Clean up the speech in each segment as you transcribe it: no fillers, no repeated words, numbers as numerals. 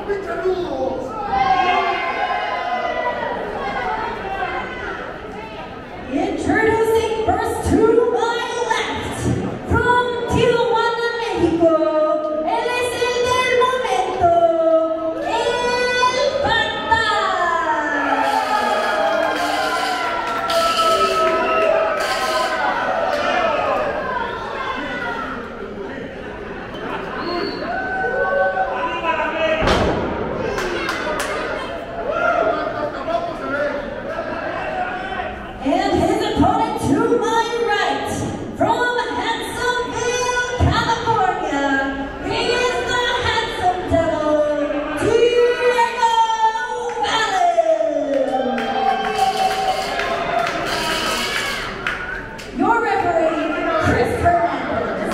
Introducing first to my left, from Tijuana, México, él es el del momento, El Pata. And his opponent to my right, from Handsomeville, California, he is the Handsome Devil, Diego Valen. Your referee, Chris Hernandez.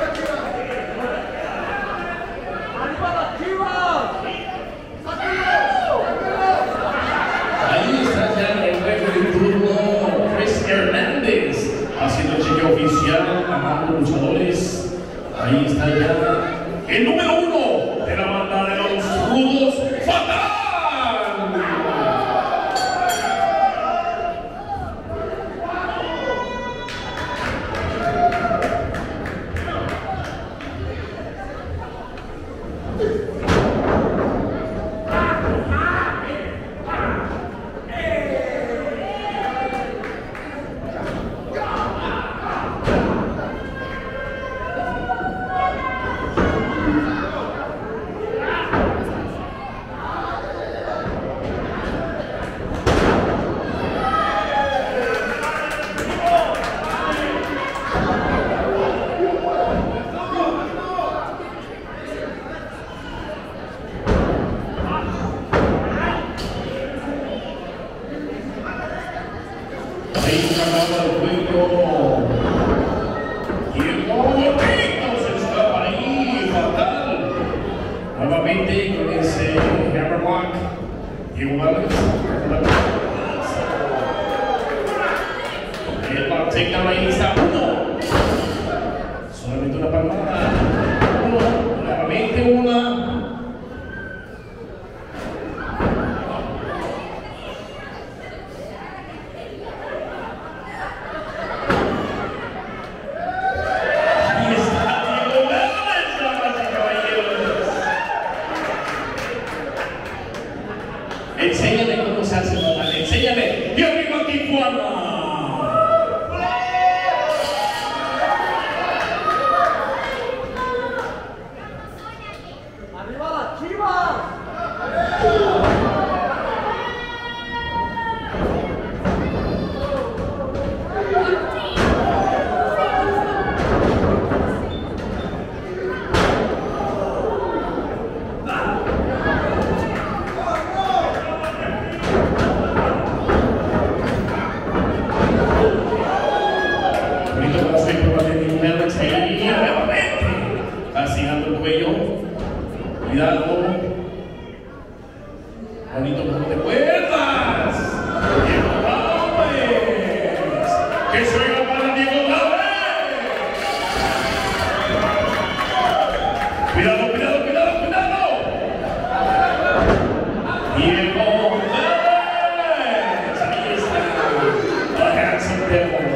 Ahí está ya el referee de turno, Chris Hernández, haciendo el chequeo oficial a ambos luchadores. Ahí está ya el número 1 de la banda de los Rudos, Fatal. Ahí está el juego. Y el momento se escapa ahí, Fatal. Nuevamente con ese hammerlock. Igual el takedown ahí está 1. Solamente una palmada. 1, nuevamente una. Enséñame cómo se hace, enséñame. ¡Y arriba Tijuana! ¡Arriba las Chivas! Castigando el cuello. Cuidado. Bonito como te cuerdas. Diego Gálvez. Que se oiga para Diego Gálvez. Cuidado, cuidado, cuidado, cuidado. Diego Gálvez. Ahí está. The Handsome Devil.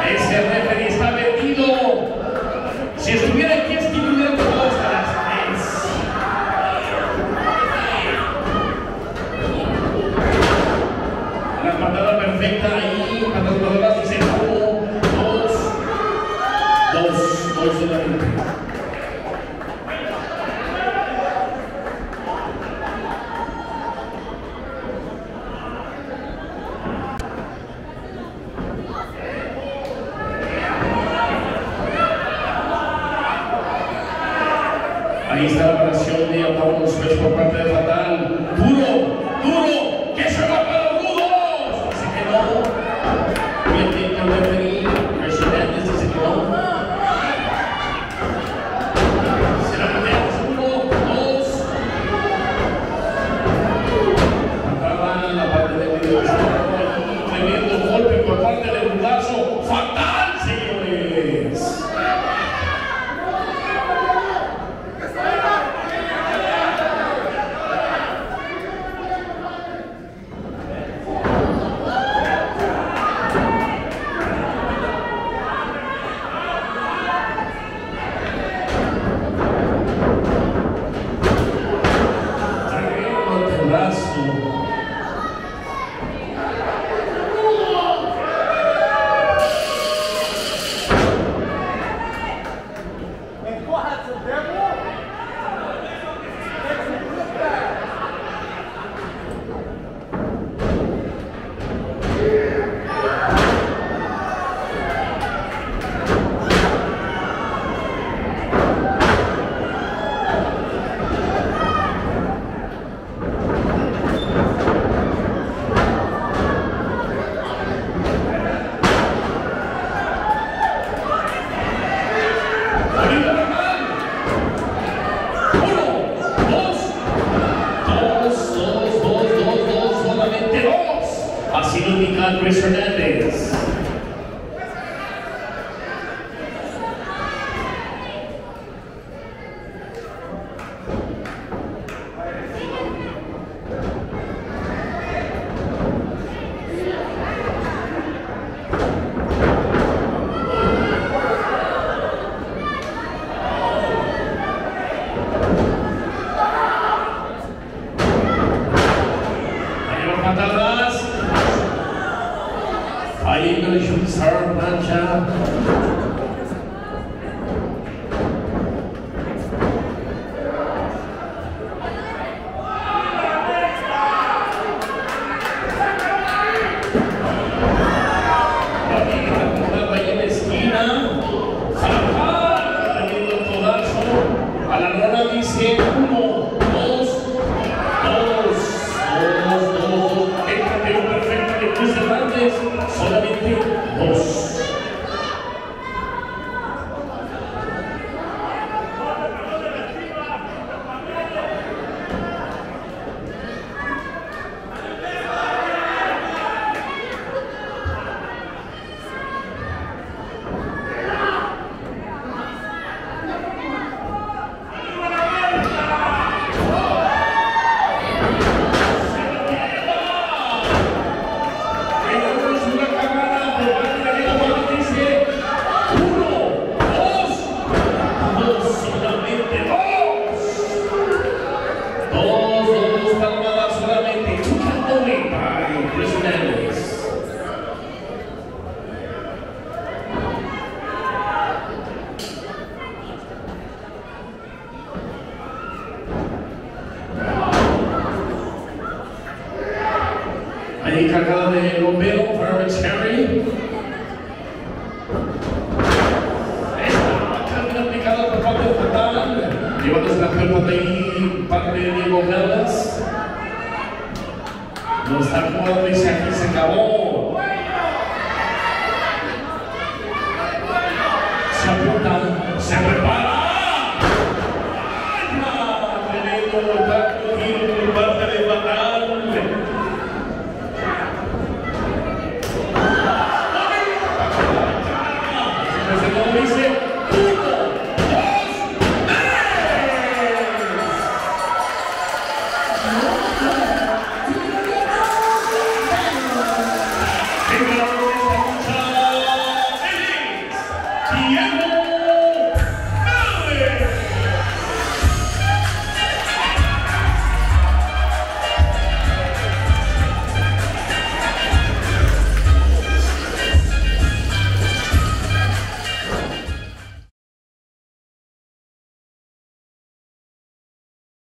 Ese referee está metido. Si estuviera aquí, estuviera con todas las tres. La patada perfecta ahí, patadas dice 1, 2 solamente. Ahí está la operación de Apolo Switch por parte de Fatal. Duro, que se va para los rudos. Dice que no. Bien, el referee, Hernández dice que no. Se la metemos 1, 2. Patada en la parte del video. Tremendo golpe por parte del rudazo. Fatal, señores. Así lo indica Chris Hernández. Patadas. Ahí no le chutar plancha. Ahí en la esquina. Teniendo el codazo. A la lona dice 1, 2. El campeón perfecto de Chris Hernández, solamente 2. Ahí cargada de bombero, Fairbanks Henry. Esta carga aplicada por parte de Fatal, llevándose la pelota ahí, parte de Diego Galvez. No está jugando, dice aquí se acabó.